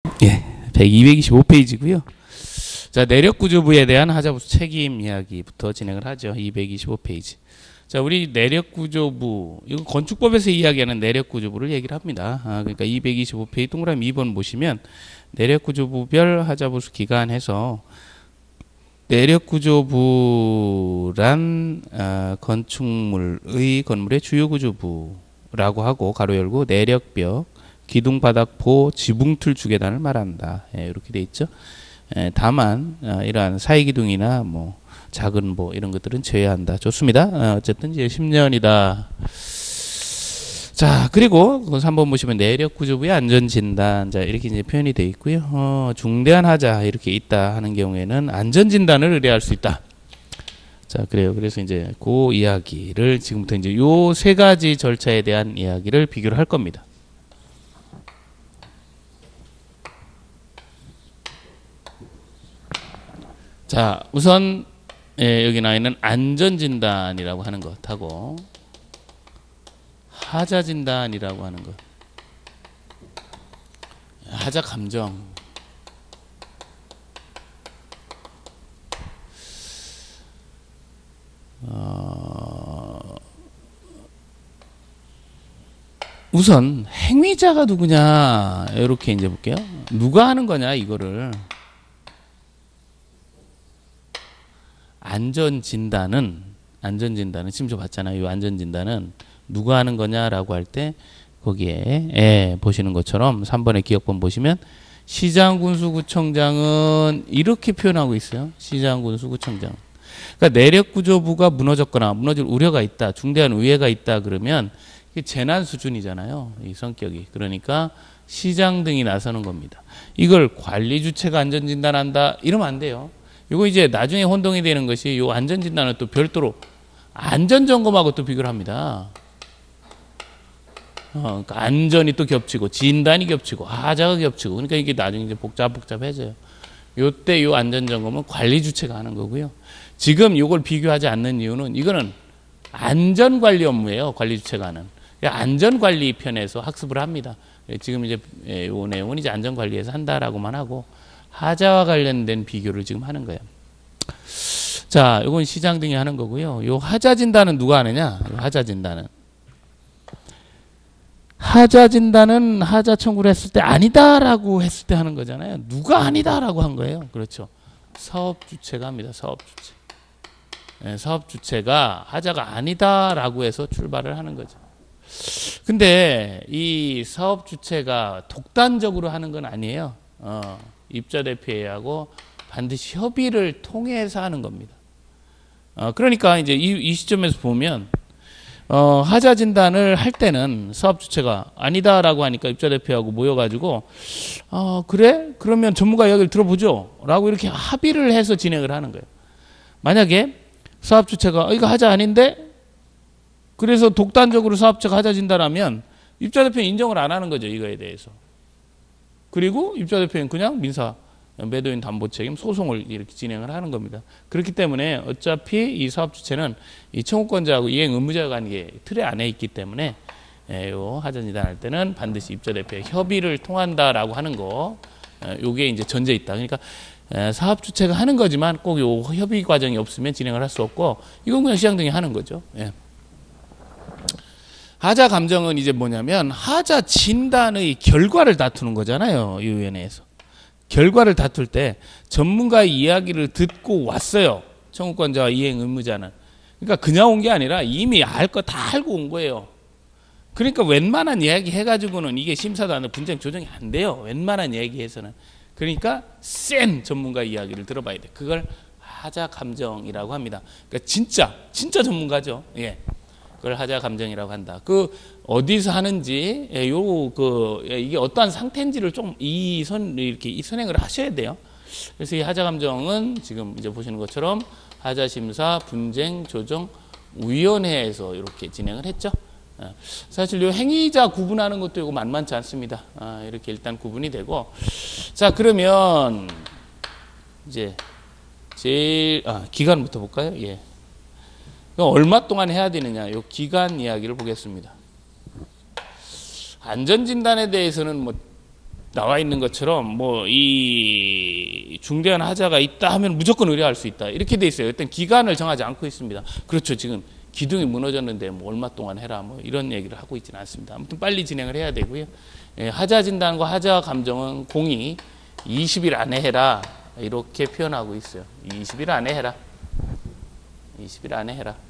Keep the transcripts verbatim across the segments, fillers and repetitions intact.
예, 이백이십오 페이지고요. 자, 내력구조부에 대한 하자부수 책임 이야기부터 진행을 하죠. 이백이십오 페이지. 자, 우리 내력구조부, 이거 건축법에서 이야기하는 내력구조부를 얘기를 합니다. 아, 그러니까 이백이십오 페이지 동그라미 이 번 보시면 내력구조부별 하자부수 기간 해서 내력구조부란 아, 건축물의 건물의 주요구조부라고 하고 가로 열고 내력벽, 기둥바닥포, 지붕틀 주계단을 말한다. 예, 이렇게 돼 있죠. 예, 다만 어, 이러한 사이기둥이나 뭐 작은 뭐 이런 것들은 제외한다. 좋습니다. 어, 어쨌든 이제 십 년이다. 자, 그리고 그거 삼 번 보시면 내력구조부의 안전진단, 자 이렇게 이제 표현이 되어 있고요. 어, 중대한 하자 이렇게 있다 하는 경우에는 안전진단을 의뢰할 수 있다. 자, 그래요. 그래서 이제 그 이야기를 지금부터 이제 요 세 가지 절차에 대한 이야기를 비교를 할 겁니다. 자, 우선 예, 여기 나와 있는 안전진단이라고 하는 것하고 하자진단이라고 하는 것, 하자감정, 어, 우선 행위자가 누구냐 이렇게 이제 볼게요. 누가 하는 거냐 이거를. 안전진단은 안전진단은 지금 저 봤잖아요. 이 안전진단은 누가 하는 거냐라고 할 때 거기에 예, 보시는 것처럼 삼 번의 기억본 보시면 시장군수구청장은 이렇게 표현하고 있어요. 시장군수구청장. 그러니까 내력구조부가 무너졌거나 무너질 우려가 있다, 중대한 우회가 있다 그러면 이게 재난 수준이잖아요. 이 성격이. 그러니까 시장 등이 나서는 겁니다. 이걸 관리주체가 안전진단한다 이러면 안 돼요. 이거 이제 나중에 혼동이 되는 것이 이 안전진단은 또 별도로 안전점검하고 또 비교를 합니다. 어, 그러니까 안전이 또 겹치고 진단이 겹치고 하자가 겹치고 그러니까 이게 나중에 이제 복잡 복잡해져요. 요때 요 안전점검은 관리 주체가 하는 거고요. 지금 요걸 비교하지 않는 이유는 이거는 안전관리 업무예요. 관리 주체가 하는. 안전관리 편에서 학습을 합니다. 지금 이제 요 내용은 이제 안전관리에서 한다라고만 하고 하자와 관련된 비교를 지금 하는 거예요. 자, 이건 시장 등이 하는 거고요. 요 하자 진단은 누가 하느냐? 하자 진단은 하자 진단은 하자 청구를 했을 때 아니다라고 했을 때 하는 거잖아요. 누가 아니다라고 한 거예요. 그렇죠. 사업 주체가 합니다. 사업 주체. 네, 사업 주체가 하자가 아니다라고 해서 출발을 하는 거죠. 근데 이 사업 주체가 독단적으로 하는 건 아니에요. 어, 입자 대표하고 반드시 협의를 통해서 하는 겁니다. 어, 그러니까 이제 이, 이 시점에서 보면 어, 하자 진단을 할 때는 사업 주체가 아니다라고 하니까 입자 대표하고 모여가지고 어, 그래? 그러면 전문가 이야기를 들어보죠. 라고 이렇게 합의를 해서 진행을 하는 거예요. 만약에 사업 주체가 어, 이거 하자 아닌데? 그래서 독단적으로 사업자가 하자 진단하면 입자 대표는 인정을 안 하는 거죠. 이거에 대해서. 그리고 입자 대표는 그냥 민사 매도인 담보 책임 소송을 이렇게 진행을 하는 겁니다. 그렇기 때문에 어차피 이 사업 주체는 이 청구권자하고 이행 의무자 관계 틀에 안에 있기 때문에 예, 요 하자 진단할 때는 반드시 입자 대표의 협의를 통한다라고 하는 거, 예, 요게 이제 전제 있다. 그러니까 예, 사업 주체가 하는 거지만 꼭 요 협의 과정이 없으면 진행을 할 수 없고 이건 그냥 시장 등이 하는 거죠. 예. 하자 감정은 이제 뭐냐면 하자 진단의 결과를 다투는 거잖아요. 이 위원회에서. 결과를 다툴 때 전문가의 이야기를 듣고 왔어요. 청구권자와 이행 의무자는. 그러니까 그냥 온 게 아니라 이미 알 거 다 알고 온 거예요. 그러니까 웬만한 이야기 해가지고는 이게 심사도 안 되고 분쟁 조정이 안 돼요. 웬만한 이야기에서는. 그러니까 센 전문가 이야기를 들어봐야 돼. 그걸 하자 감정이라고 합니다. 그러니까 진짜 진짜 전문가죠. 예. 그걸 하자 감정이라고 한다. 그 어디서 하는지 요 그 이게 어떠한 상태인지를 좀 이 선 이렇게 이 선행을 하셔야 돼요. 그래서 이 하자 감정은 지금 이제 보시는 것처럼 하자 심사 분쟁 조정 위원회에서 이렇게 진행을 했죠. 사실 요 행위자 구분하는 것도 이거 만만치 않습니다. 아, 이렇게 일단 구분이 되고 자 그러면 이제 제일 아, 기간부터 볼까요? 예. 얼마 동안 해야 되느냐, 이 기간 이야기를 보겠습니다. 안전진단에 대해서는 뭐 나와 있는 것처럼 뭐 이 중대한 하자가 있다 하면 무조건 의뢰할 수 있다 이렇게 돼 있어요. 일단 기간을 정하지 않고 있습니다. 그렇죠. 지금 기둥이 무너졌는데 뭐 얼마 동안 해라 뭐 이런 얘기를 하고 있지는 않습니다. 아무튼 빨리 진행을 해야 되고요. 예, 하자 진단과 하자 감정은 공이 이십 일 안에 해라 이렇게 표현하고 있어요. 이십 일 안에 해라. 이십 일 안에 해라.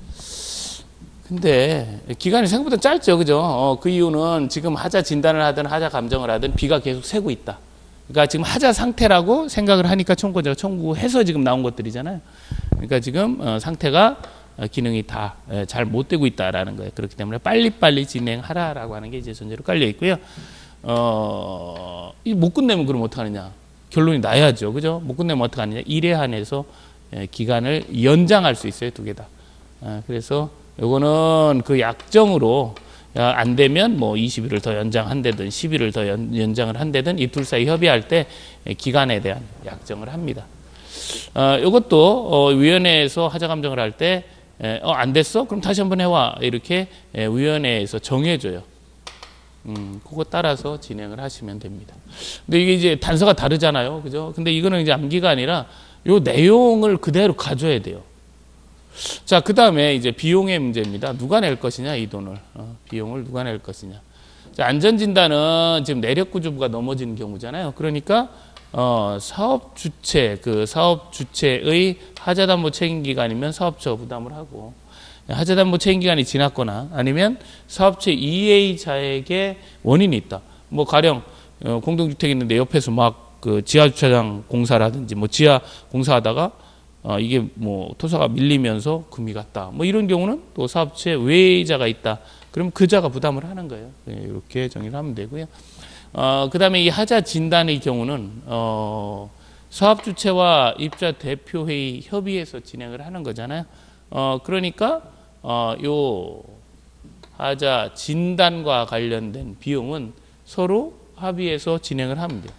근데 기간이 생각보다 짧죠. 그죠? 어, 그 이유는 지금 하자 진단을 하든 하자 감정을 하든 비가 계속 새고 있다. 그러니까 지금 하자 상태라고 생각을 하니까 청구권자가 청구해서 지금 나온 것들이잖아요. 그러니까 지금 어, 상태가 기능이 다 잘 못 되고 있다라는 거예요. 그렇기 때문에 빨리빨리 진행하라라고 하는 게 이제 전제로 깔려 있고요. 어, 못 끝내면 그럼 어떡하느냐? 결론이 나야죠. 그죠? 못 끝내면 어떡하느냐? 일에 한해서 기간을 연장할 수 있어요. 두 개 다. 어, 그래서 요거는 그 약정으로 안 되면 뭐 이십 일을 더 연장한다든 십 일을 더 연, 연장을 한다든 이 둘 사이 협의할 때 기간에 대한 약정을 합니다. 어, 요것도 어, 위원회에서 하자 감정을 할 때 어, 안 됐어? 그럼 다시 한번 해와. 이렇게 에, 위원회에서 정해줘요. 음, 그거 따라서 진행을 하시면 됩니다. 근데 이게 이제 단서가 다르잖아요. 그죠? 근데 이거는 이제 암기가 아니라 요 내용을 그대로 가져야 돼요. 자, 그 다음에 이제 비용의 문제입니다. 누가 낼 것이냐, 이 돈을. 어, 비용을 누가 낼 것이냐. 자, 안전진단은 지금 내력구조부가 넘어지는 경우잖아요. 그러니까, 어, 사업 주체, 그 사업 주체의 하자담보 책임기간이면 사업처가 부담을 하고, 하자담보 책임기간이 지났거나 아니면 사업체 이에이자에게 원인이 있다. 뭐, 가령, 어, 공동주택이 있는데 옆에서 막 그 지하주차장 공사라든지 뭐 지하 공사하다가 어, 이게 뭐 토사가 밀리면서 금이 갔다. 뭐 이런 경우는 또 사업체 외자가 있다. 그럼 그 자가 부담을 하는 거예요. 네, 이렇게 정의를 하면 되고요. 어, 그 다음에 이 하자 진단의 경우는, 어, 사업 주체와 입자 대표회의 협의해서 진행을 하는 거잖아요. 어, 그러니까, 어, 요 하자 진단과 관련된 비용은 서로 합의해서 진행을 하면 돼요.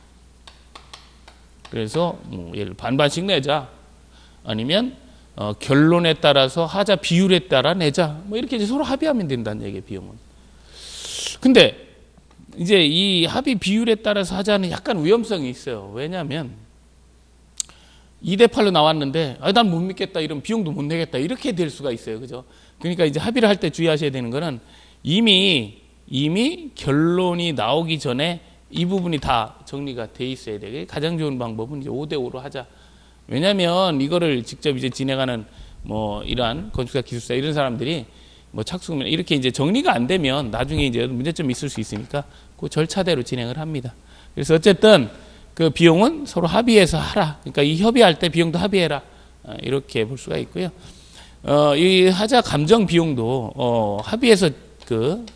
그래서 뭐 예를 들어 반반씩 내자. 아니면 어, 결론에 따라서 하자 비율에 따라 내자. 뭐 이렇게 이제 서로 합의하면 된다는 얘기예요, 비용은. 근데 이제 이 합의 비율에 따라서 하자는 약간 위험성이 있어요. 왜냐하면 이 대 팔로 나왔는데 아, 난 못 믿겠다. 이런 비용도 못 내겠다. 이렇게 될 수가 있어요. 그죠? 그러니까 이제 합의를 할 때 주의하셔야 되는 거는 이미 이미 결론이 나오기 전에 이 부분이 다 정리가 돼 있어야 돼요. 가장 좋은 방법은 이제 오 대 오로 하자. 왜냐하면 이거를 직접 이제 진행하는 뭐 이러한 건축사, 기술사 이런 사람들이 뭐 착수면 이렇게 이제 정리가 안 되면 나중에 이제 문제점이 있을 수 있으니까 그 절차대로 진행을 합니다. 그래서 어쨌든 그 비용은 서로 합의해서 하라. 그러니까 이 협의할 때 비용도 합의해라. 이렇게 볼 수가 있고요. 어, 이 하자 감정 비용도 어, 합의해서 그,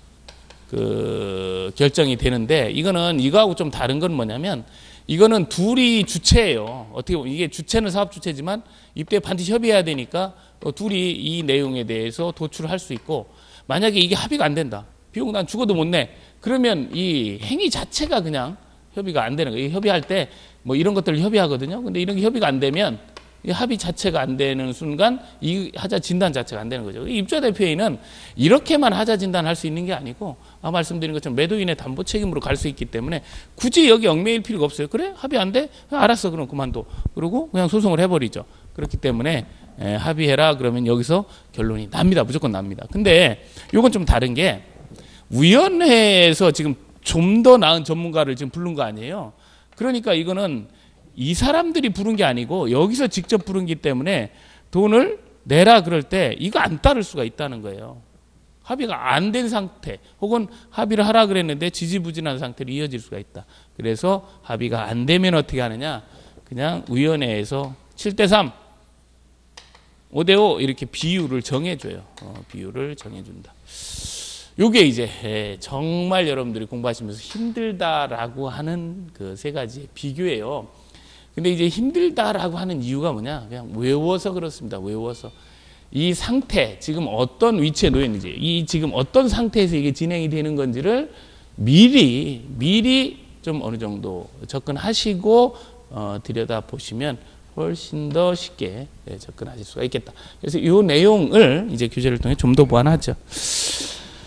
그 결정이 되는데 이거는 이거하고 좀 다른 건 뭐냐면 이거는 둘이 주체예요. 어떻게 보면 이게 주체는 사업 주체지만 입대에 반드시 협의해야 되니까 둘이 이 내용에 대해서 도출을 할 수 있고 만약에 이게 합의가 안 된다. 비용 난 죽어도 못 내. 그러면 이 행위 자체가 그냥 협의가 안 되는 거예요. 협의할 때 뭐 이런 것들을 협의하거든요. 근데 이런 게 협의가 안 되면 이 합의 자체가 안 되는 순간 이 하자 진단 자체가 안 되는 거죠. 입자 대표회의는 이렇게만 하자 진단할 수 있는 게 아니고 아까 말씀드린 것처럼 매도인의 담보 책임으로 갈 수 있기 때문에 굳이 여기 얽매일 필요가 없어요. 그래? 합의 안 돼? 알았어. 그럼 그만둬. 그러고 그냥 소송을 해버리죠. 그렇기 때문에 에, 합의해라 그러면 여기서 결론이 납니다. 무조건 납니다. 근데 이건 좀 다른 게 위원회에서 지금 좀 더 나은 전문가를 지금 부른 거 아니에요. 그러니까 이거는 이 사람들이 부른 게 아니고 여기서 직접 부른 기 때문에 돈을 내라 그럴 때 이거 안 따를 수가 있다는 거예요. 합의가 안 된 상태 혹은 합의를 하라 그랬는데 지지부진한 상태로 이어질 수가 있다. 그래서 합의가 안 되면 어떻게 하느냐. 그냥 위원회에서 칠 대 삼, 오 대 오 이렇게 비율을 정해줘요. 어, 비율을 정해준다. 요게 이제 정말 여러분들이 공부하시면서 힘들다라고 하는 그 세 가지의 비교예요. 근데 이제 힘들다라고 하는 이유가 뭐냐? 그냥 외워서 그렇습니다. 외워서. 이 상태, 지금 어떤 위치에 놓여 있는지, 이 지금 어떤 상태에서 이게 진행이 되는 건지를 미리, 미리 좀 어느 정도 접근하시고, 어, 들여다보시면 훨씬 더 쉽게 접근하실 수가 있겠다. 그래서 이 내용을 이제 교재를 통해 좀 더 보완하죠.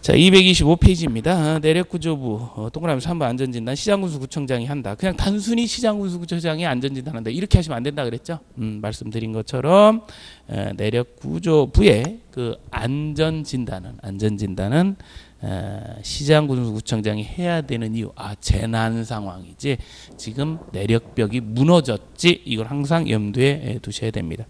자, 이백이십오 페이지입니다. 내력구조부 어, 동그라미 삼 번 안전진단 시장군수구청장이 한다. 그냥 단순히 시장군수구청장이 안전진단한다. 이렇게 하시면 안 된다 그랬죠. 음, 말씀드린 것처럼 에, 내력구조부의 그 안전진단은 안전진단은 에, 시장군수구청장이 해야 되는 이유. 아, 재난 상황이지. 지금 내력벽이 무너졌지. 이걸 항상 염두에 두셔야 됩니다.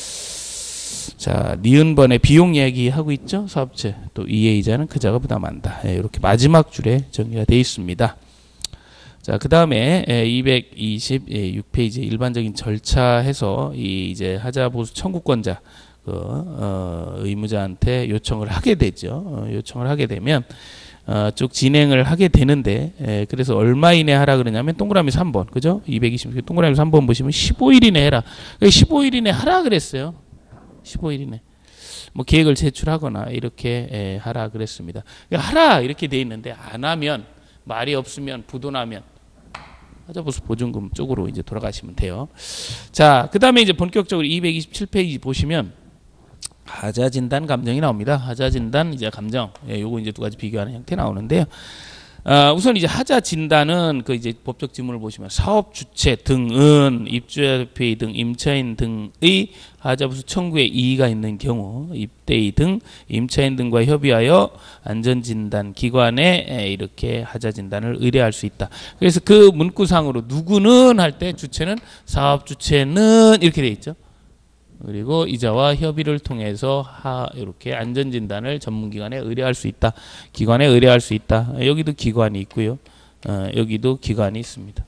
자, 니은번에 비용 얘기하고 있죠. 사업체. 또 이해이자는 그자가 부담한다. 예, 이렇게 마지막 줄에 정리가 되어 있습니다. 자, 그 다음에 이백이십육 페이지 일반적인 절차해서 이 이제 하자 보수 청구권자 그, 어, 의무자한테 요청을 하게 되죠. 어, 요청을 하게 되면 어, 쭉 진행을 하게 되는데 에, 그래서 얼마 이내 하라 그러냐면 동그라미 삼 번 그죠? 이백이십 동그라미 삼 번 보시면 십오 일 이내 해라. 십오 일 이내 하라 그랬어요. 십오 일 이내. 뭐 계획을 제출하거나 이렇게 에, 하라 그랬습니다. 하라 이렇게 돼 있는데 안 하면 말이 없으면 부도나면 하자보수 보증금 쪽으로 이제 돌아가시면 돼요. 자, 그다음에 이제 본격적으로 이백이십칠 페이지 보시면 하자 진단 감정이 나옵니다. 하자 진단 이제 감정. 예, 요거 이제 두 가지 비교하는 형태 나오는데요. 어, 우선 이제 하자 진단은 그 이제 법적 지문을 보시면 사업 주체 등은 입주자 대표의 등 임차인 등의 하자보수 청구에 이의가 있는 경우 입대의 등 임차인 등과 협의하여 안전진단 기관에 이렇게 하자 진단을 의뢰할 수 있다. 그래서 그 문구상으로 누구는 할 때 주체는 사업 주체는 이렇게 돼 있죠. 그리고 이자와 협의를 통해서 하 이렇게 안전진단을 전문기관에 의뢰할 수 있다. 기관에 의뢰할 수 있다. 여기도 기관이 있고요. 어, 여기도 기관이 있습니다.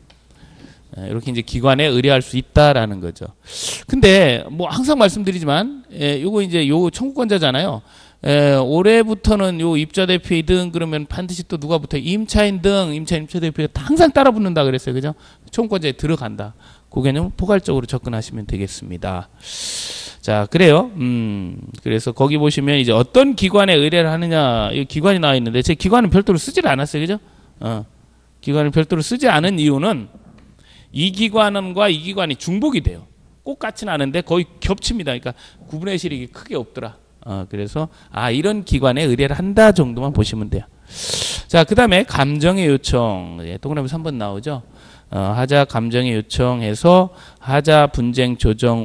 어, 이렇게 이제 기관에 의뢰할 수 있다라는 거죠. 근데 뭐 항상 말씀드리지만, 예, 요거 이제 요 청구권자잖아요. 에, 올해부터는 요 입자 대표의 등 그러면 반드시 또 누가 붙어 임차인 등 임차인 임차 대표가 항상 따라 붙는다 그랬어요. 그죠? 청구권자에 들어간다. 그 개념 포괄적으로 접근하시면 되겠습니다. 자, 그래요. 음, 그래서 거기 보시면 이제 어떤 기관에 의뢰를 하느냐, 이 기관이 나와 있는데, 제 기관은 별도로 쓰질 않았어요. 그죠? 어, 기관을 별도로 쓰지 않은 이유는 이 기관과 이 기관이 중복이 돼요. 꼭 같지는 않은데 거의 겹칩니다. 그러니까 구분의 실익이 크게 없더라. 어, 그래서, 아, 이런 기관에 의뢰를 한다 정도만 보시면 돼요. 자, 그 다음에 감정의 요청. 예, 동그라미 삼 번 나오죠? 어, 하자 감정의 요청해서 하자 분쟁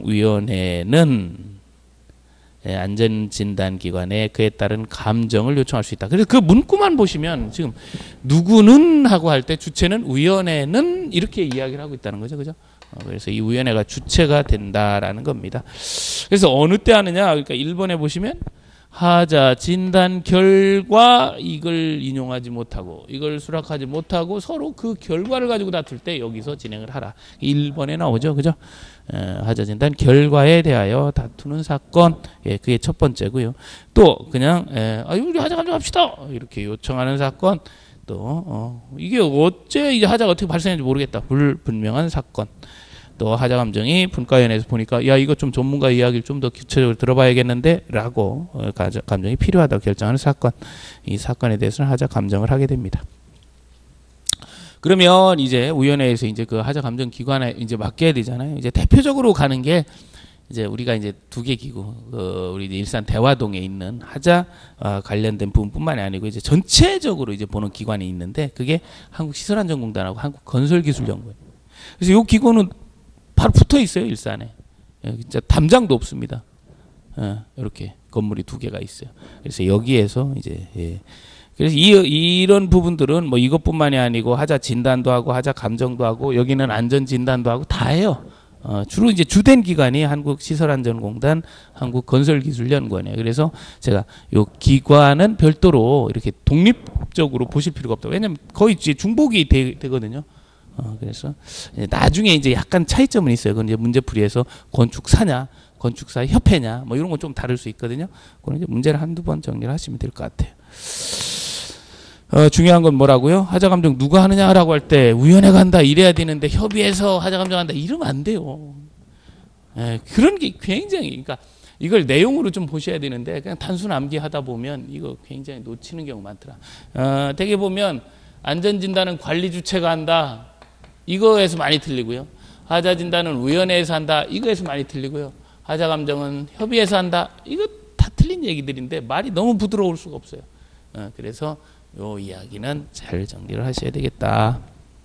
조정위원회는 예, 안전진단기관에 그에 따른 감정을 요청할 수 있다. 그래서 그 문구만 보시면 지금 누구는 하고 할 때 주체는 위원회는 이렇게 이야기를 하고 있다는 거죠. 그죠? 어, 그래서 이 위원회가 주체가 된다라는 겁니다. 그래서 어느 때 하느냐? 그러니까 일 번에 보시면 하자 진단 결과 이걸 인용하지 못하고 이걸 수락하지 못하고 서로 그 결과를 가지고 다툴 때 여기서 진행을 하라. 일 번에 나오죠. 그죠? 에, 하자 진단 결과에 대하여 다투는 사건. 예, 그게 첫 번째고요. 또 그냥 에, 아, 우리 하자 감정합시다. 이렇게 요청하는 사건. 또 어, 이게 어째 이제 하자가 어떻게 발생했는지 모르겠다. 불분명한 사건. 또 하자 감정이 분과위원회에서 보니까 야 이거 좀 전문가 이야기를 좀 더 구체적으로 들어봐야겠는데 라고 어, 감정이 필요하다고 결정하는 사건. 이 사건에 대해서는 하자 감정을 하게 됩니다. 그러면 이제 위원회에서 이제 그 하자 감정 기관에 이제 맡겨야 되잖아요. 이제 대표적으로 가는 게 이제 우리가 이제 두 개 기구, 어, 우리 일산 대화동에 있는 하자 어, 관련된 부분뿐만이 아니고 이제 전체적으로 이제 보는 기관이 있는데 그게 한국시설안전공단하고 한국건설기술연구원. 그래서 이 기구는 바로 붙어 있어요. 일산에. 예, 진짜 담장도 없습니다. 예, 이렇게 건물이 두 개가 있어요. 그래서 여기에서 이제 예. 그래서 이, 이런 부분들은 뭐 이것뿐만이 아니고 하자 진단도 하고 하자 감정도 하고 여기는 안전 진단도 하고 다 해요. 어, 주로 이제 주된 기관이 한국시설안전공단, 한국건설기술연구원이에요. 그래서 제가 요 기관은 별도로 이렇게 독립적으로 보실 필요가 없다. 왜냐면 거의 이제 중복이 되, 되거든요. 어, 그래서 나중에 이제 약간 차이점은 있어요. 그건 이제 문제풀이에서 건축사냐, 건축사 협회냐, 뭐 이런 건 좀 다를 수 있거든요. 그건 이제 문제를 한두 번 정리를 하시면 될 것 같아요. 어, 중요한 건 뭐라고요? 하자 감정 누가 하느냐라고 할 때 위원회가 한다 이래야 되는데 협의해서 하자 감정한다 이러면 안 돼요. 예, 그런 게 굉장히 그러니까 이걸 내용으로 좀 보셔야 되는데 그냥 단순 암기하다 보면 이거 굉장히 놓치는 경우 많더라. 어, 되게 보면 안전진단은 관리 주체가 한다. 이거에서 많이 틀리고요. 하자 진단은 위원회에서 한다. 이거에서 많이 틀리고요. 하자 감정은 협의해서 한다. 이거 다 틀린 얘기들인데 말이 너무 부드러울 수가 없어요. 어, 그래서 요 이야기는 잘 정리를 하셔야 되겠다.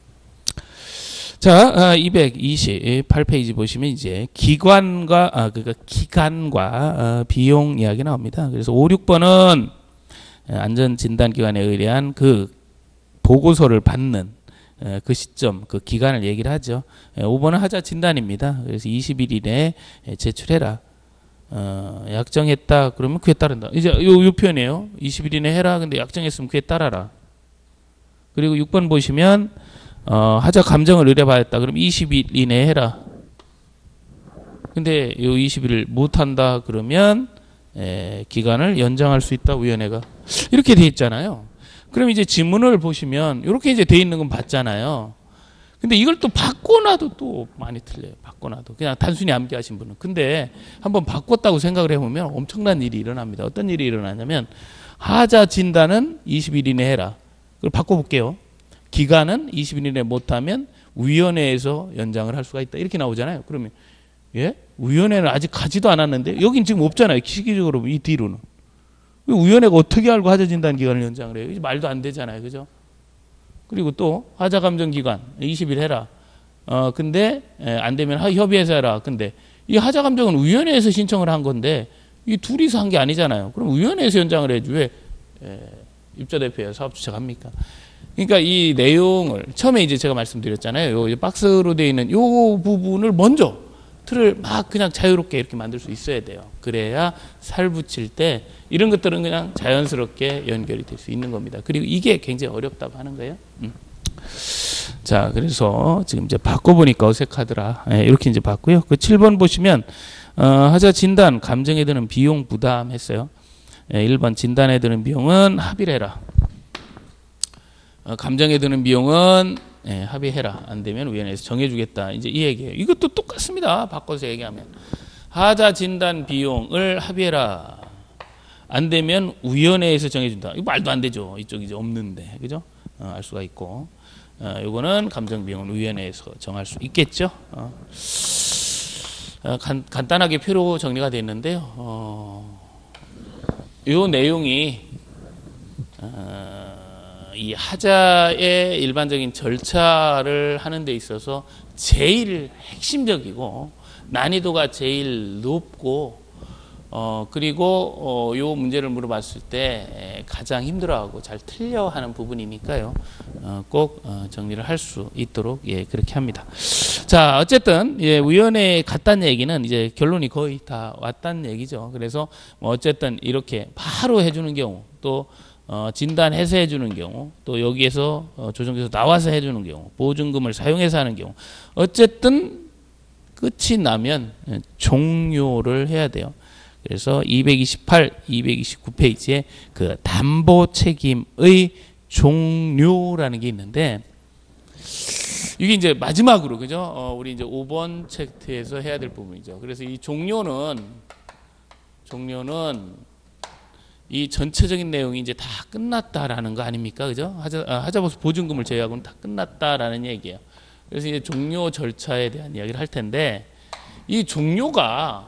자, 어, 이백이십팔 페이지 보시면 이제 기관과 아 그러니까 기간과 어, 비용 이야기 나옵니다. 그래서 오, 육 번은 안전진단기관에 의뢰한 그 보고서를 받는 어, 그 시점, 그 기간을 얘기를 하죠. 오 번은 하자 진단입니다. 그래서 이십 일 이내에 제출해라. 어, 약정했다 그러면 그에 따른다. 이제 요, 요 표현이에요. 이십 일 이내 해라. 근데 약정했으면 그에 따라라. 그리고 육 번 보시면 어, 하자 감정을 의뢰받았다. 그럼 이십 일 이내에 해라. 근데 요 이십 일을 못한다 그러면 에, 기간을 연장할 수 있다. 위원회가 이렇게 돼 있잖아요. 그럼 이제 지문을 보시면 이렇게 이제 돼 있는 건 봤잖아요. 근데 이걸 또 바꿔놔도 또 많이 틀려요. 바꿔놔도 그냥 단순히 암기하신 분은. 근데 한번 바꿨다고 생각을 해보면 엄청난 일이 일어납니다. 어떤 일이 일어나냐면 하자 진단은 이십 일 이내 해라. 그걸 바꿔볼게요. 기간은 이십 일 이내 못하면 위원회에서 연장을 할 수가 있다. 이렇게 나오잖아요. 그러면 예? 위원회는 아직 가지도 않았는데 여긴 지금 없잖아요. 시기적으로 이 뒤로는. 위원회가 어떻게 알고 하자 진단 기간을 연장을 해요? 말도 안 되잖아요. 그죠? 그리고 또 하자 감정 기간 이십 일 해라. 어 근데 에, 안 되면 협의해서 해라. 근데 이 하자 감정은 위원회에서 신청을 한 건데 이 둘이서 한 게 아니잖아요. 그럼 위원회에서 연장을 해야지 왜 에, 입자대표야 사업주체가 합니까? 그러니까 이 내용을 처음에 이제 제가 말씀드렸잖아요. 요 박스로 되어 있는 요 부분을 먼저 틀을 막 그냥 자유롭게 이렇게 만들 수 있어야 돼요. 그래야 살 붙일 때 이런 것들은 그냥 자연스럽게 연결이 될 수 있는 겁니다. 그리고 이게 굉장히 어렵다고 하는 거예요. 음. 자, 그래서 지금 이제 바꿔보니까 어색하더라. 예, 이렇게 이제 봤고요. 그 칠 번 보시면 어, 하자 진단 감정에 드는 비용 부담 했어요. 예, 일 번 진단에 드는 비용은 합의를 해라. 어, 감정에 드는 비용은 예, 합의해라. 안 되면 위원회에서 정해주겠다. 이제 이 얘기예요. 이것도 똑같습니다. 바꿔서 얘기하면 하자 진단 비용을 합의해라. 안 되면 위원회에서 정해준다. 이거 말도 안 되죠. 이쪽이 이제 없는데, 그죠? 어, 알 수가 있고, 어, 이거는 감정 비용은 위원회에서 정할 수 있겠죠. 어. 어, 간, 간단하게 표로 정리가 되어 있는데요. 어, 이 내용이 어, 이 하자의 일반적인 절차를 하는 데 있어서 제일 핵심적이고 난이도가 제일 높고 어 그리고 어 요 문제를 물어봤을 때 가장 힘들어하고 잘 틀려하는 부분이니까요. 어 꼭 어 정리를 할 수 있도록 예 그렇게 합니다. 자 어쨌든 예 위원회에 갔다는 얘기는 이제 결론이 거의 다 왔다는 얘기죠. 그래서 뭐 어쨌든 이렇게 바로 해주는 경우 또 어, 진단해서 해주는 경우 또 여기에서 어, 조정에서 나와서 해주는 경우 보증금을 사용해서 하는 경우 어쨌든 끝이 나면 종료를 해야 돼요. 그래서 이백이십팔, 이백이십구 페이지에 그 담보 책임의 종료라는 게 있는데 이게 이제 마지막으로 그죠? 어, 우리 이제 오 번 챕터에서 해야 될 부분이죠. 그래서 이 종료는 종료는 이 전체적인 내용이 이제 다 끝났다라는 거 아닙니까? 그죠? 하자, 아, 하자보수 보증금을 제외하고는 다 끝났다라는 얘기예요. 그래서 이제 종료 절차에 대한 이야기를 할 텐데, 이 종료가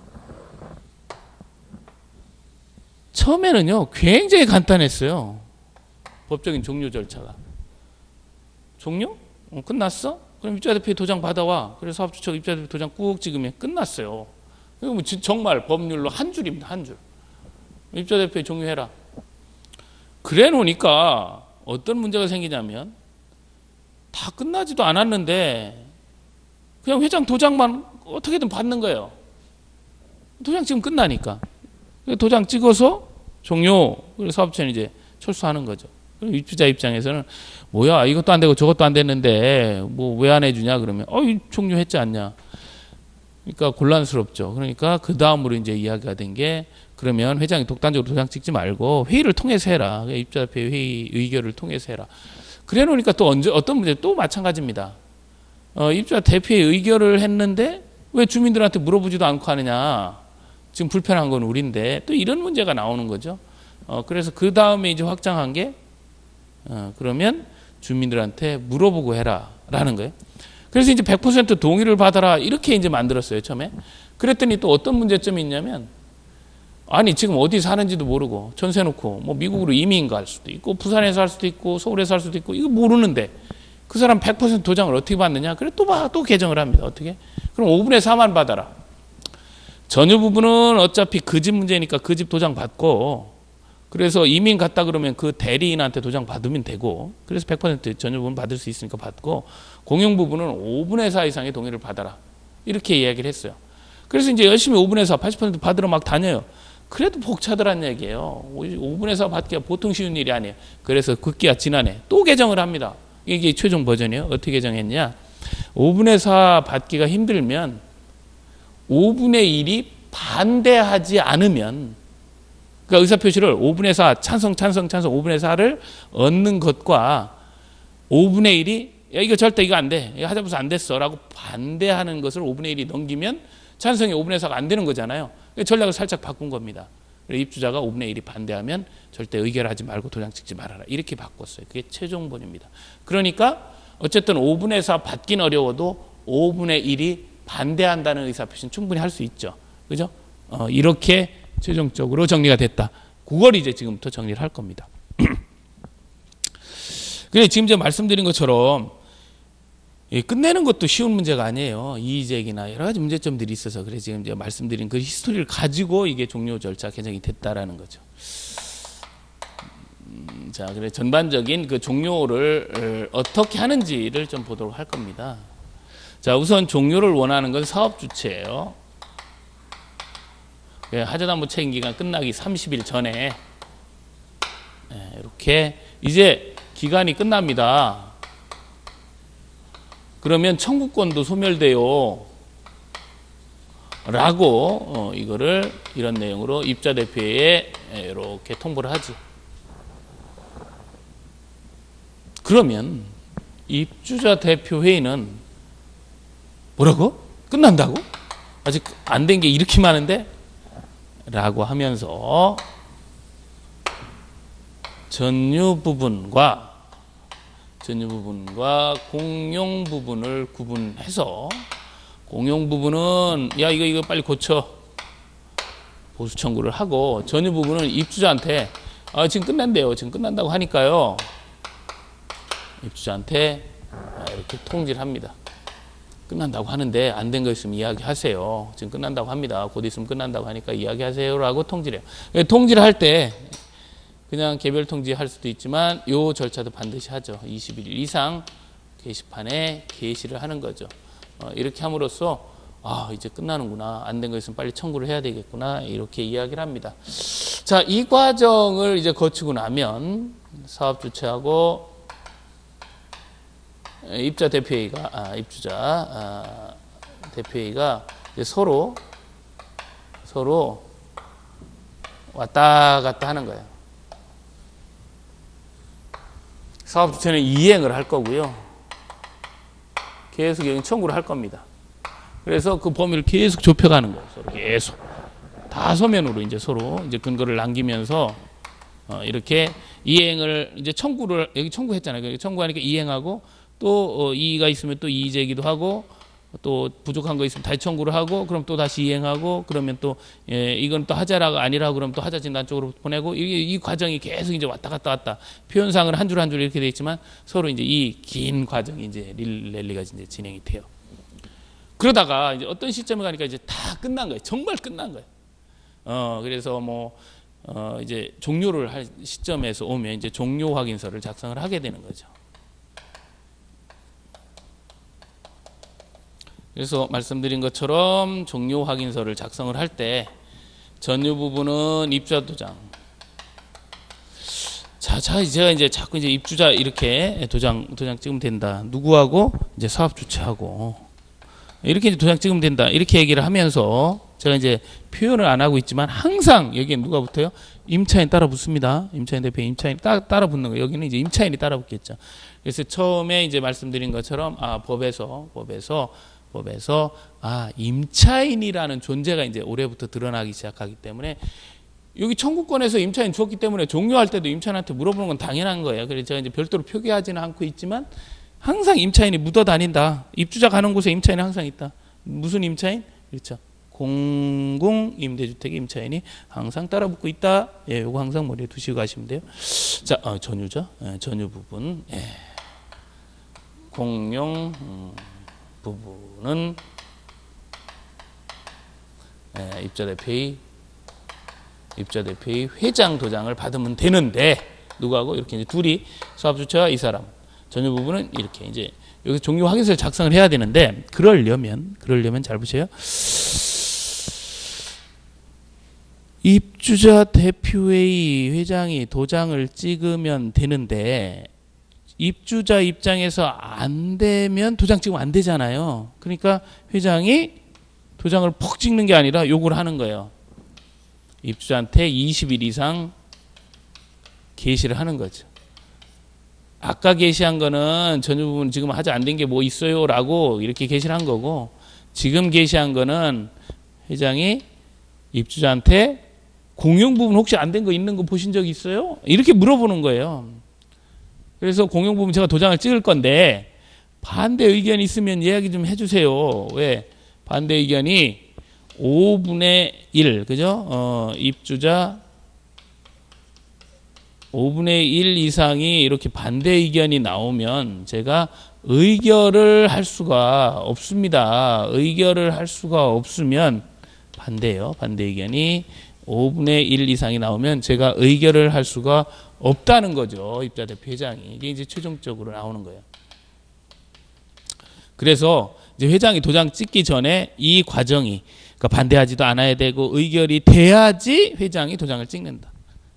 처음에는요, 굉장히 간단했어요. 법적인 종료 절차가. 종료? 어, 끝났어? 그럼 입자대표 도장 받아와. 그래서 사업주체가 입자대표 도장 꾹 찍으면 끝났어요. 이거 뭐 정말 법률로 한 줄입니다, 한 줄. 입자대표에 종료해라. 그래 놓으니까 어떤 문제가 생기냐면 다 끝나지도 않았는데 그냥 회장 도장만 어떻게든 받는 거예요. 도장 지금 끝나니까. 도장 찍어서 종료. 그래서 사업체는 이제 철수하는 거죠. 그럼 입주자 입장에서는 뭐야 이것도 안 되고 저것도 안 됐는데 뭐 왜 안 해주냐 그러면 어 종료했지 않냐. 그러니까 곤란스럽죠. 그러니까 그 다음으로 이제 이야기가 된 게 그러면 회장이 독단적으로 도장 찍지 말고 회의를 통해서 해라. 입자대표 회의 의결을 통해서 해라. 그래 놓으니까 또 언제 어떤 문제 또 마찬가지입니다. 어, 입자대표의 의결을 했는데 왜 주민들한테 물어보지도 않고 하느냐. 지금 불편한 건 우린데 또 이런 문제가 나오는 거죠. 어, 그래서 그 다음에 이제 확장한 게 어, 그러면 주민들한테 물어보고 해라라는 거예요. 그래서 이제 백 퍼센트 동의를 받아라 이렇게 이제 만들었어요 처음에. 그랬더니 또 어떤 문제점이 있냐면 아니 지금 어디 사는지도 모르고 전세 놓고 뭐 미국으로 이민 갈 수도 있고 부산에서 할 수도 있고 서울에서 할 수도 있고 이거 모르는데 그 사람 백 퍼센트 도장을 어떻게 받느냐? 그래 또 봐, 또 개정을 합니다. 어떻게? 그럼 오분의 사만 받아라. 전유 부분은 어차피 그 집 문제니까 그 집 도장 받고, 그래서 이민 갔다 그러면 그 대리인한테 도장 받으면 되고, 그래서 백 퍼센트 전유 부분 받을 수 있으니까 받고, 공용 부분은 오분의 사 이상의 동의를 받아라. 이렇게 이야기를 했어요. 그래서 이제 열심히 오분의 사, 팔십 퍼센트 받으러 막 다녀요. 그래도 벅차더란 얘기예요. 오분의 사 받기가 보통 쉬운 일이 아니에요. 그래서 급기야 지난해 또 개정을 합니다. 이게 최종 버전이에요. 어떻게 개정했냐? 오분의 사 받기가 힘들면 오분의 일이 반대하지 않으면, 그러니까 의사표시를 오분의 사 찬성 찬성 찬성 오분의 사를 얻는 것과 오분의 일이 야 이거 절대 이거 안 돼, 이거 하자부서 안 됐어 라고 반대하는 것을 오분의 일이 넘기면 찬성이 오분의 사가 안 되는 거잖아요. 전략을 살짝 바꾼 겁니다. 입주자가 오분의 일이 반대하면 절대 의결하지 말고 도장 찍지 말아라, 이렇게 바꿨어요. 그게 최종본입니다. 그러니까 어쨌든 오분의 사 받긴 어려워도 오분의 일이 반대한다는 의사표시는 충분히 할 수 있죠. 그죠? 어, 이렇게 최종적으로 정리가 됐다. 그걸 이제 지금부터 정리를 할 겁니다. 그래 지금 제가 말씀드린 것처럼 끝내는 것도 쉬운 문제가 아니에요. 이의제기나 여러 가지 문제점들이 있어서, 그래 지금 제가 말씀드린 그 히스토리를 가지고 이게 종료 절차 개정이 됐다라는 거죠. 음, 자, 그래 전반적인 그 종료를 어떻게 하는지를 좀 보도록 할 겁니다. 자, 우선 종료를 원하는 건 사업 주체예요. 하자담보 책임 기간 끝나기 삼십 일 전에 네, 이렇게 이제 기간이 끝납니다. 그러면 청구권도 소멸돼요 라고 어, 이거를 이런 내용으로 입주자 대표회에 이렇게 통보를 하지. 그러면 입주자 대표회의는 뭐라고? 끝난다고? 아직 안 된 게 이렇게 많은데? 라고 하면서 전유 부분과 전유 부분과 공용 부분을 구분해서, 공용 부분은 야 이거 이거 빨리 고쳐 보수 청구를 하고, 전유 부분은 입주자한테 아, 지금 끝난대요, 지금 끝난다고 하니까요, 입주자한테 이렇게 통지를 합니다. 끝난다고 하는데 안 된 거 있으면 이야기하세요. 지금 끝난다고 합니다. 곧 있으면 끝난다고 하니까 이야기하세요라고 통지를 해요. 통지를 할 때 그냥 개별 통지할 수도 있지만 요 절차도 반드시 하죠. 이십 일 이상 게시판에 게시를 하는 거죠. 어, 이렇게 함으로써 아 이제 끝나는구나, 안 된 거 있으면 빨리 청구를 해야 되겠구나, 이렇게 이야기를 합니다. 자, 이 과정을 이제 거치고 나면 사업 주체하고 입주자 대표회의가 아, 입주자 아, 대표회의가 이제 서로 서로 왔다 갔다 하는 거예요. 사업 주체는 이행을 할 거고요, 계속 여기 청구를 할 겁니다. 그래서 그 범위를 계속 좁혀가는 거예요. 서로 계속 다서면으로 이제 서로 이제 근거를 남기면서 어, 이렇게 이행을 이제 청구를 여기 청구했잖아요. 여기 청구하니까 이행하고, 또 어, 이의가 있으면 또 이의 제기도 하고, 또 부족한 거 있으면 다시 청구를 하고, 그럼 또 다시 이행하고, 그러면 또 예, 이건 또 하자라가 아니라 그러면 또 하자 진단 쪽으로 보내고, 이, 이 과정이 계속 이제 왔다 갔다 왔다. 표현상은 한 줄 한 줄 이렇게 돼 있지만 서로 이제 이 긴 과정이 이제 릴레리가 이제 진행이 돼요. 그러다가 이제 어떤 시점에 가니까 이제 다 끝난 거예요. 정말 끝난 거예요. 어, 그래서 뭐 어, 이제 종료를 할 시점에서 오면 이제 종료 확인서를 작성을 하게 되는 거죠. 그래서 말씀드린 것처럼 종료 확인서를 작성을 할 때 전유 부분은 입주자 도장. 자, 자, 제가 이제 자꾸 이제 입주자 이렇게 도장 도장 찍으면 된다. 누구하고? 이제 사업 주체하고 이렇게 이제 도장 찍으면 된다. 이렇게 얘기를 하면서 제가 이제 표현을 안 하고 있지만 항상 여기에 누가 붙어요? 임차인 따라 붙습니다. 임차인 대표 임차인 따, 따라 붙는 거예요. 여기는 이제 임차인이 따라 붙겠죠. 그래서 처음에 이제 말씀드린 것처럼 아 법에서 법에서 법에서 아 임차인이라는 존재가 이제 올해부터 드러나기 시작하기 때문에 여기 청구권에서 임차인 주었기 때문에 종료할 때도 임차인한테 물어보는 건 당연한 거예요. 그래서 제가 이제 별도로 표기하지는 않고 있지만 항상 임차인이 묻어 다닌다. 입주자 가는 곳에 임차인이 항상 있다. 무슨 임차인? 그렇죠. 공공 임대주택의 임차인이 항상 따라 붙고 있다. 예, 요거 항상 머리에 두시고 가시면 돼요. 자, 어, 전유죠. 예, 전유 부분. 예. 공용 음, 부분은 예, 입자 대표의 입자 대표의 회장 도장을 받으면 되는데 누구하고 이렇게 이제 둘이 사업 주체와 이 사람 전유 부분은 이렇게 이제 여기서 종료 확인서를 작성을 해야 되는데 그러려면 그러려면 잘 보세요. 입주자 대표회의 회장이 도장을 찍으면 되는데 입주자 입장에서 안 되면 도장 찍으면 안 되잖아요. 그러니까 회장이 도장을 퍽 찍는 게 아니라 요걸 하는 거예요. 입주자한테 이십 일 이상 게시를 하는 거죠. 아까 게시한 거는 전유 부분 지금 하지 안 된 게 뭐 있어요? 라고 이렇게 게시를 한 거고 지금 게시한 거는 회장이 입주자한테 공용 부분 혹시 안 된 거 있는 거 보신 적 있어요? 이렇게 물어보는 거예요. 그래서 공용 부분 제가 도장을 찍을 건데 반대 의견이 있으면 이야기 좀 해주세요. 왜? 반대 의견이 오분의 일, 그죠? 어, 입주자 오분의 일 이상이 이렇게 반대 의견이 나오면 제가 의결을 할 수가 없습니다. 의결을 할 수가 없으면 반대요. 반대 의견이 오분의 일 이상이 나오면 제가 의결을 할 수가 없다는 거죠. 입주자 대표 회장이. 이게 이제 최종적으로 나오는 거예요. 그래서 이제 회장이 도장 찍기 전에 이 과정이 그러니까 반대하지도 않아야 되고 의결이 돼야지 회장이 도장을 찍는다.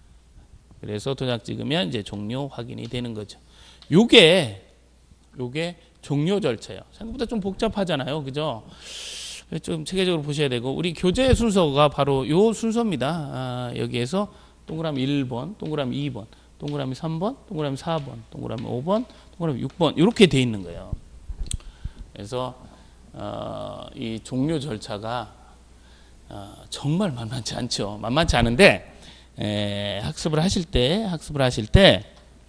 그래서 도장 찍으면 이제 종료 확인이 되는 거죠. 요게 요게 종료 절차예요. 생각보다 좀 복잡하잖아요. 그죠? 좀 체계적으로 보셔야 되고 우리 교재 순서가 바로 요 순서입니다. 아, 여기에서 동그라미 일 번, 동그라미 이 번, 동그라미 삼 번, 동그라미 사 번, 동그라미 오 번, 동그라미 육 번 이렇게 돼 있는 거예요. 그래서 어, 이 종료 절차가 어, 정말 만만치 않죠. 만만치 않은데 에, 학습을 하실 때 학습을 하실 때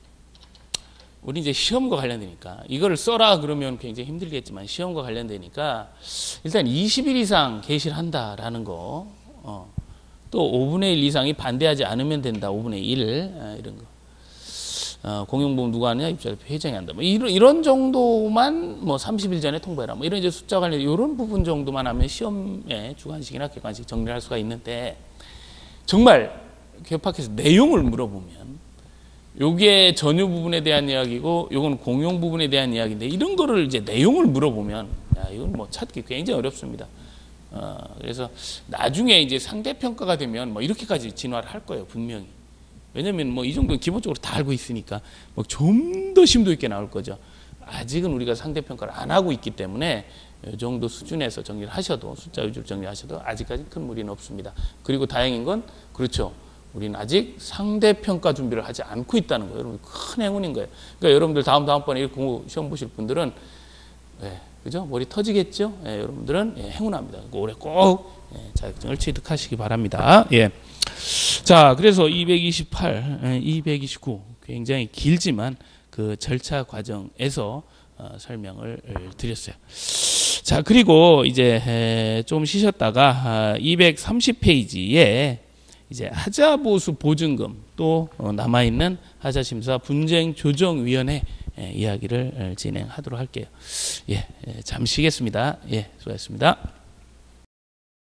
우리 이제 시험과 관련되니까 이거를 써라 그러면 굉장히 힘들겠지만 시험과 관련되니까 일단 이십 일 이상 게시를 한다라는 거, 어, 또 오분의 일 이상이 반대하지 않으면 된다. 오분의 일 아, 이런 거. 어, 공용보험 누가 하느냐? 입주자대표 회장이 한다. 뭐 이런, 이런 정도만 뭐 삼십 일 전에 통보해라. 뭐 이런 이제 숫자 관련 이런 부분 정도만 하면 시험에 주관식이나 객관식 정리를 할 수가 있는데 정말 개파에서 내용을 물어보면 요게 전유 부분에 대한 이야기고 요건 공용 부분에 대한 이야기인데 이런 거를 이제 내용을 물어보면 야, 이건 뭐 찾기 굉장히 어렵습니다. 어, 그래서 나중에 이제 상대평가가 되면 뭐 이렇게까지 진화를 할 거예요. 분명히. 왜냐면 뭐 이 정도는 기본적으로 다 알고 있으니까 뭐 좀 더 심도 있게 나올 거죠. 아직은 우리가 상대평가를 안 하고 있기 때문에 이 정도 수준에서 정리를 하셔도 숫자 위주로 정리하셔도 아직까지 큰 무리는 없습니다. 그리고 다행인 건 그렇죠. 우리는 아직 상대평가 준비를 하지 않고 있다는 거예요. 여러분 큰 행운인 거예요. 그러니까 여러분들 다음 다음번에 이렇게 공부 시험 보실 분들은 예, 그죠? 머리 터지겠죠? 예, 여러분들은 예, 행운합니다. 올해 꼭 예, 자격증을 취득하시기 바랍니다. 예. 자, 그래서 이백이십팔, 예, 이백이십구 굉장히 길지만 그 절차 과정에서 어, 설명을 드렸어요. 자, 그리고 이제 에, 좀 쉬셨다가 아, 이백삼십 페이지에 이제 하자보수 보증금 또 남아있는 하자심사 분쟁조정위원회 이야기를 진행하도록 할게요. 예, 잠시 쉬겠습니다. 예, 수고하셨습니다.